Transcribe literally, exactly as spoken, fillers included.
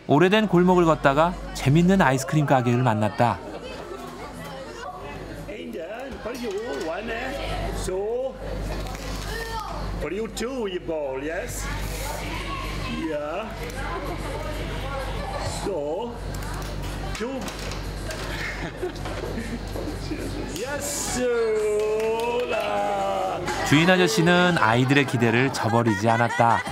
오래된 골목을 걷다가 재밌는 아이스크림 가게를 만났다. 주인 아저씨는 아이들의 기대를 저버리지 않았다.